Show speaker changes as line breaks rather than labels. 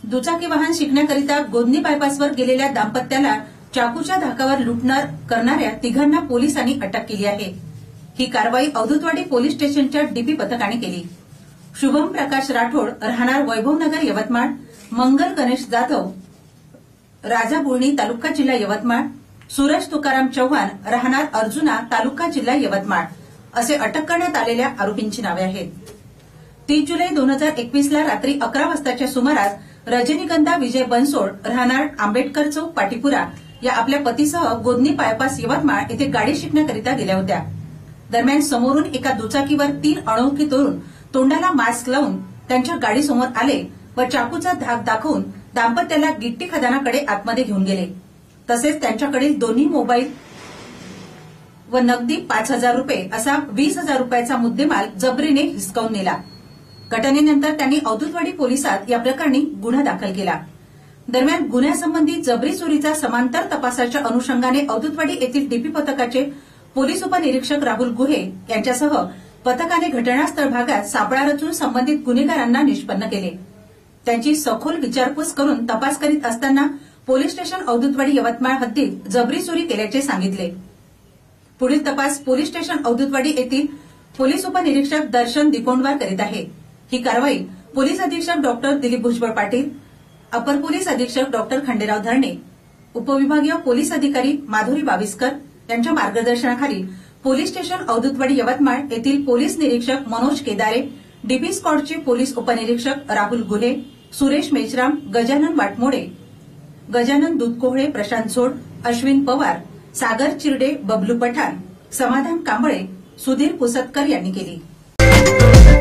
दुचाकी वाहन शिकण्याकरिता गोदनी बायपासवर गेलेल्या दाम्पत्याला चाकूच्या धाकावर लुटमार करणाऱ्या तिघांना पोलिसांनी अटक केली आहे। ही कारवाई अवधूतवाडी पोलीस स्टेशनच्या डीपी पथकाने केली। शुभम प्रकाश राठोड राहणार वैभवनगर यवतमाळ, मंगल गणेश जाधव राजा बुळणी तालुका जिल्हा यवतमाळ, सूरज तुकाराम चव्हाण राहणार अर्जुना तालुका जिल्हा यवतमाळ असे अटक करण्यात आलेल्या आरोपींची नावे आहेत। 30 जुलै 2021 ला रात्री 11 वाजताच्या सुमारास रजनीगंधा विजय बनसोड राहणार आंबेडकर चौक पाटीपुरा या आपल्या पतीसह गोदनी बायपास यवतमाळ येथे गाडी शिकण्याकरिता गेल्या होत्या। दरम्यान समोरून एका दुचाकीवर 3 अनोळखी तरुण तोंडाला मास्क लावून त्यांच्या गाडीसमोर आले व चाकूचा धाक दाखवून दाम्पत्याला गिट्टी खदानाकडे आतमध्ये घेऊन गेले। तसेच त्यांच्याकडील दोन्ही मोबाईल व नगदी 5,000 रुपये असा 20,000 रुपयाचा मुद्देमाल जबरीने हिसकावून नेला। घटनेनंतर त्यांनी अवधूतवाडी पोलिसात या प्रकरणी गुन्हा दाखल केला। दरम्यान गुन्ह्यासंबंधी जबरी चोरीचा समांतर तपासाच्या अनुषंगाने अवधूतवाडी येथील डीपी पथकाचे पोलीस उपनिरीक्षक राहुल गुहे यांच्यासह पथकाने घटनास्थळ भागात सापळा रचून संबंधित गुन्हेगारांना निष्पन्न केले। त्यांची सखोल विचारपूस करून तपास करीत असताना पोलीस स्टेशन अवधूतवाडी यवतमाळ हद्दीत जबरी चोरी केल्याचे सांगितले। पुढील तपास पोलीस स्टेशन अवधूतवाडी येथील पोलीस उपनिरीक्षक दर्शन दिकोंडवार करीत आहे। ही कारवाई पोलीस अधीक्षक डॉक्टर दिलीप भुजबळ पाटील, अपर पोलीस अधीक्षक डॉक्टर खंडेराव धरणे, उपविभागीय पोलीस अधिकारी माधुरी बाविस्कर यांच्या मार्गदर्शनाखाली पोलीस स्टेशन अवधूतवाडी यवतमाळ येथील पोलीस निरीक्षक मनोज केदारे, डीबी स्क्वॉडचे पोलीस उपनिरीक्षक राहुल गुहे, सुरेश मेचराम, गजानन वाटमोडे, गजानन दुधकोहळे, प्रशांत झोड, अश्विन पवार, सागर चिरडे, बबलू पठाण, समाधान कांबळे, सुधीर पुसतकर यांनी केली।